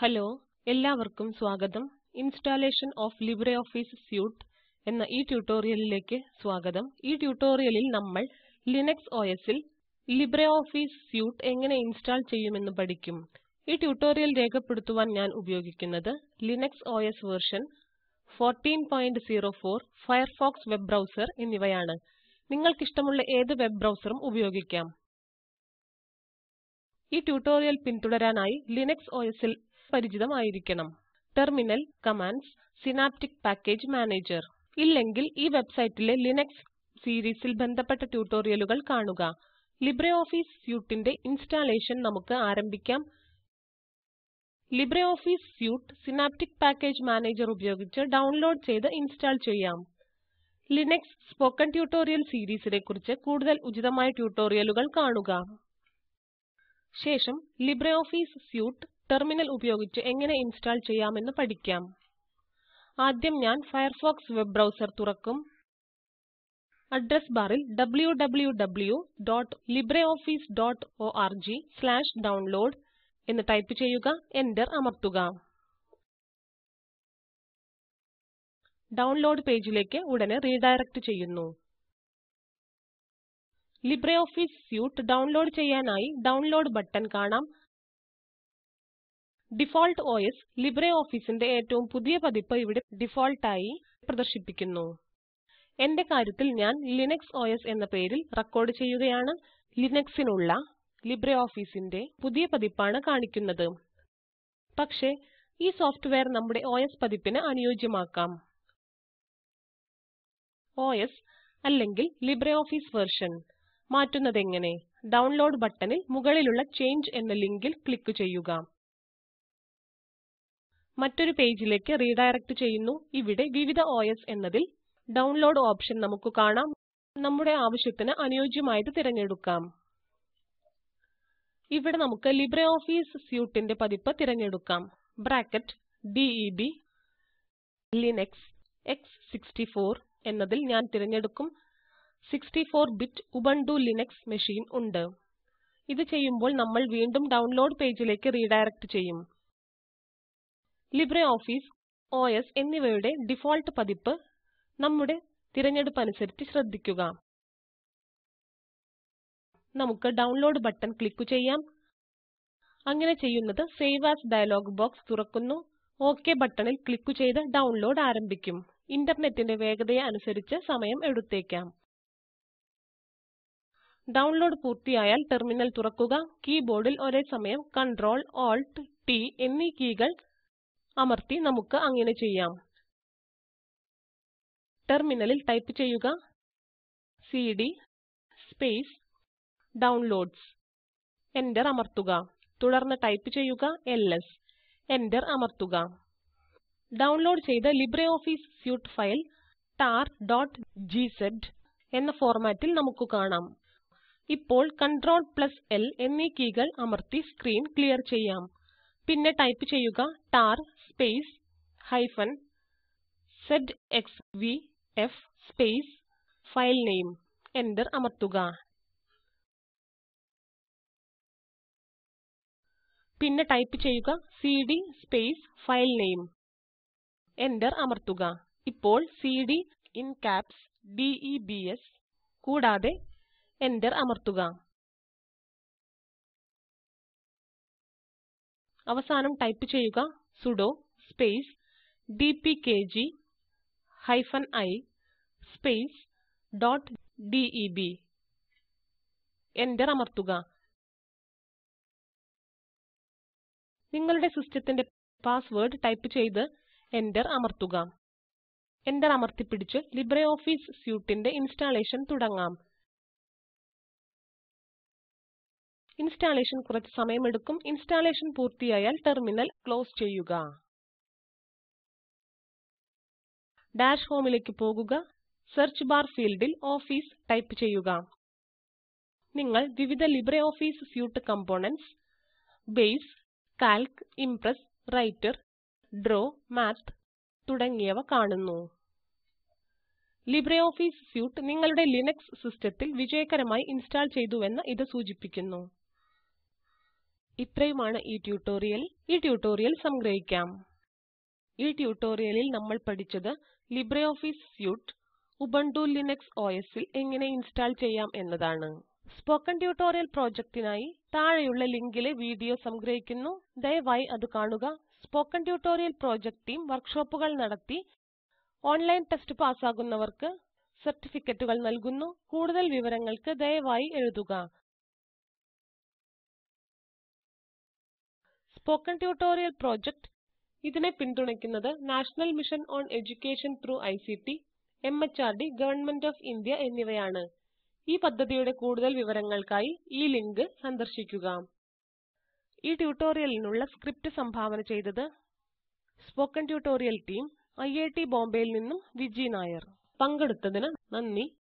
Hello, എല്ലാവർക്കും സ്വാഗതം. Installation of LibreOffice suite എന്ന ഈ ട്യൂട്ടോറിയലിലേക്ക് സ്വാഗതം. ഈ ട്യൂട്ടോറിയലിൽ നമ്മൾ ലിനക്സ് OSൽ ലിബ്രിയോഫീസ് സ്യൂട്ട് എങ്ങനെ ഇൻസ്റ്റാൾ ചെയ്യുമെന്ന് പഠിക്കും. ഈ ട്യൂട്ടോറിയൽ രേഖപ്പെടുത്തുവാൻ ഞാൻ ഉപയോഗിക്കുന്നത് Linux OS version 14.04, Firefox web browser എന്നിവയാണ്. നിങ്ങൾക്കിഷ്ടമുള്ള ഏത് വെബ് ബ്രൗസറും ഉപയോഗിക്കാം. ഈ ട്യൂട്ടോറിയൽ പിന്തുടരാനായി ലിനക്സ് OSൽ പരിചിതമായിരിക്കണം. Terminal, commands, synaptic package manager. ഇല്ലെങ്കിൽ ഈ വെബ്സൈറ്റിലെ ലിനക്സ് സീരീസിൽ ബന്ധപ്പെട്ട ട്യൂട്ടോറിയലുകൾ കാണുക. ലിബ്രിയോഫീസ് സ്യൂട്ടിന്റെ ഇൻസ്റ്റാളേഷൻ നമുക്ക് ആരംഭിക്കാം. LibreOffice suite synaptic package manager ഉപയോഗിച്ച് ഡൗൺലോഡ് ചെയ്ത് ഇൻസ്റ്റാൾ ചെയ്യാം. ലിനക്സ് സ്പോക്കൺ ട്യൂട്ടോറിയൽ സീരീസിനെക്കുറിച്ച് കൂടുതൽ ഉചിതമായ ട്യൂട്ടോറിയലുകൾ കാണുക. ശേഷം ലിബ്രിയോഫീസ് സ്യൂട്ട് ടെർമിനൽ ഉപയോഗിച്ച് എങ്ങനെ ഇൻസ്റ്റാൾ ചെയ്യാമെന്ന് പഠിക്കാം. ആദ്യം ഞാൻ ഫയർഫോക്സ് വെബ് ബ്രൗസർ തുറക്കും. അഡ്രസ് ബാറിൽ www.libreoffice.org/download എന്ന് ടൈപ്പ് ചെയ്യുക. എന്റർ അമർത്തുക. ഡൗൺലോഡ് പേജിലേക്ക് ഉടനെ റീഡയറക്റ്റ് ചെയ്യുന്നു. ലിബ്രിയോഫീസ് സ്യൂട്ട് ഡൗൺലോഡ് ചെയ്യാനായി ഡൗൺലോഡ് ബട്ടൺ കാണാം. ഡിഫോൾട്ട് OS ലിബ്രിയോഫീസിന്റെ ഏറ്റവും പുതിയ പതിപ്പ് ഇവിടെ ഡിഫോൾട്ടായി പ്രദർശിപ്പിക്കുന്നു. എന്റെ കാര്യത്തിൽ ഞാൻ ലിനക്സ് OS എന്ന പേരിൽ റെക്കോർഡ് ചെയ്യുകയാണ്. ലിനക്സിനുള്ള ലിബ്രിയോഫീസിന്റെ പുതിയ പതിപ്പാണ് കാണിക്കുന്നത്. പക്ഷേ ഈ സോഫ്റ്റ്വെയർ നമ്മുടെ OS പതിപ്പിന് അനുയോജ്യമാക്കാം. OS അല്ലെങ്കിൽ ലിബ്രിയോഫീസ് വെർഷൻ മാറ്റുന്നതെങ്ങനെ? ഡൗൺലോഡ് ബട്ടണിൽ മുകളിലുള്ള ചേഞ്ച് എന്ന ലിങ്കിൽ ക്ലിക്ക് ചെയ്യുക. മറ്റൊരു പേജിലേക്ക് റീഡയറക്റ്റ് ചെയ്യുന്നു. ഇവിടെ വിവിധ OS എന്നതിൽ ഡൗൺലോഡ് ഓപ്ഷൻ നമുക്ക് കാണാം. നമ്മുടെ ആവശ്യത്തിന് അനുയോജ്യമായത് തിരഞ്ഞെടുക്കാം. ഇവിടെ നമുക്ക് ലിബ്രിയോഫീസ് സ്യൂട്ടിന്റെ പതിപ്പ് തിരഞ്ഞെടുക്കാം. ബ്രാക്കറ്റ് DEB ലിനക്സ് x64 എന്നതിൽ ഞാൻ തിരഞ്ഞെടുക്കും. 64-ബിറ്റ് ഉബുണ്ടു ലിനക്സ് മെഷീൻ ഉണ്ട്. ഇത് ചെയ്യുമ്പോൾ നമ്മൾ വീണ്ടും ഡൗൺലോഡ് പേജിലേക്ക് റീഡയറക്റ്റ് ചെയ്യും. ലിബ്രിയോഫീസ് OS എന്നിവയുടെ ഡിഫോൾട്ട് പതിപ്പ് നമ്മുടെ തിരഞ്ഞെടുപ്പ് അനുസരിച്ച് ശ്രദ്ധിക്കുക. നമുക്ക് ഡൗൺലോഡ് ബട്ടൺ ക്ലിക്ക് ചെയ്യാം. അങ്ങനെ ചെയ്യുന്നത് സേവ് ആസ് ഡയലോഗ് ബോക്സ് തുറക്കുന്നു. OK ബട്ടണിൽ ക്ലിക്ക് ചെയ്ത് ഡൗൺലോഡ് ആരംഭിക്കും. ഇന്റർനെറ്റിന്റെ വേഗതയെ അനുസരിച്ച് സമയം എടുത്തേക്കാം. ഡൗൺലോഡ് പൂർത്തിയായാൽ ടെർമിനൽ തുറക്കുക. കീബോർഡിൽ ഒരേ സമയം Ctrl, Alt, T എന്നീ കീകൾ അമർത്തി നമുക്ക് അങ്ങനെ ചെയ്യാം. ടെർമിനലിൽ ടൈപ്പ് ചെയ്യുക cd സ്പേസ് ഡൗൺലോഡ്സ്. എന്റർ അമർത്തുക. തുടർന്ന് ടൈപ്പ് ചെയ്യുക ls. എന്റർ അമർത്തുക. ഡൗൺലോഡ് ചെയ്ത ലിബ്രിയോഫീസ് സ്യൂട്ട് ഫയൽ tar.gz എന്ന ഫോർമാറ്റിൽ നമുക്ക് കാണാം. ഇപ്പോൾ Ctrl+L എന്നീ കീകൾ അമർത്തി സ്ക്രീൻ ക്ലിയർ ചെയ്യാം. പിന്നെ ടൈപ്പ് ചെയ്യുക tar space -zxvf space file name. Enter അമർത്തുക. പിന്നെ ടൈപ്പ് ചെയ്യുക cd space file name. Enter അമർത്തുക. ഇപ്പോൾ cd ഇൻ ക്യാപ്സ് DEBS കൂടാതെ എന്റർ അമർത്തുക. അവസാനം ടൈപ്പ് ചെയ്യുക sudo space dpkg -i space .deb. Enter അമർത്തുക. നിങ്ങളുടെ സിസ്റ്റത്തിന്റെ പാസ്വേഡ് ടൈപ്പ് ചെയ്ത് എന്റർ അമർത്തുക. എന്റർ അമർത്തിപ്പിടിച്ച് ലിബ്രിയോഫീസ് സ്യൂട്ടിന്റെ ഇൻസ്റ്റാളേഷൻ തുടങ്ങാം. ഇൻസ്റ്റാളേഷൻ കുറച്ച് സമയമെടുക്കും. ഇൻസ്റ്റാളേഷൻ പൂർത്തിയായാൽ ടെർമിനൽ ക്ലോസ് ചെയ്യുക. ഡാഷ് ഹോമിലേക്ക് പോകുക. സെർച്ച് ബാർ ഫീൽഡിൽ ഓഫീസ് ടൈപ്പ് ചെയ്യുക. നിങ്ങൾ വിവിധ LibreOffice suite components base, calc, impress, writer, draw, math തുടങ്ങിയവ കാണുന്നു. ലിബ്രിയോഫീസ് സ്യൂട്ട് നിങ്ങളുടെ ലിനക്സ് സിസ്റ്റത്തിൽ വിജയകരമായി ഇൻസ്റ്റാൾ ചെയ്തുവെന്ന് ഇത് സൂചിപ്പിക്കുന്നു. ഇത്രയുമാണ് ഈ ട്യൂട്ടോറിയൽ സംഗ്രഹിക്കാം. ഈ ട്യൂട്ടോറിയലിൽ നമ്മൾ പഠിച്ചത് ലിബ്രിയോഫീസ് സ്യൂട്ട് ഉബുണ്ടു ലിനക്സ് OSൽ എങ്ങനെ ഇൻസ്റ്റാൾ ചെയ്യാം എന്നതാണ്. സ്പോക്കൻ ട്യൂട്ടോറിയൽ പ്രൊജക്റ്റിനായി താഴെയുള്ള ലിങ്കിലെ വീഡിയോ സംഗ്രഹിക്കുന്നു. ദയവായി അത് കാണുക. സ്പോക്കൻ ട്യൂട്ടോറിയൽ പ്രൊജക്റ്റ് ടീം വർക്ക്ഷോപ്പുകൾ നടത്തി ഓൺലൈൻ ടെസ്റ്റ് പാസ്സാകുന്നവർക്ക് സർട്ടിഫിക്കറ്റുകൾ നൽകുന്നു. കൂടുതൽ വിവരങ്ങൾക്ക് ദയവായി എഴുതുക. സ്പോക്കൻ ട്യൂട്ടോറിയൽ പ്രൊജക്റ്റ് ഇതിനെ പിന്തുണയ്ക്കുന്നത് national mission on education through ICT, MHRD, government of India എന്നിവയാണ്. ഈ പദ്ധതിയുടെ കൂടുതൽ വിവരങ്ങൾക്കായി ഈ ലിങ്ക് സന്ദർശിക്കുക. ഈ ട്യൂട്ടോറിയലിനുള്ള സ്ക്രിപ്റ്റ് സംഭാവന ചെയ്തത് സ്പോക്കൻ ട്യൂട്ടോറിയൽ ടീം, IIT ബോംബെയിൽ നിന്നും വിജി നായർ. പങ്കെടുത്തതിന് നന്ദി.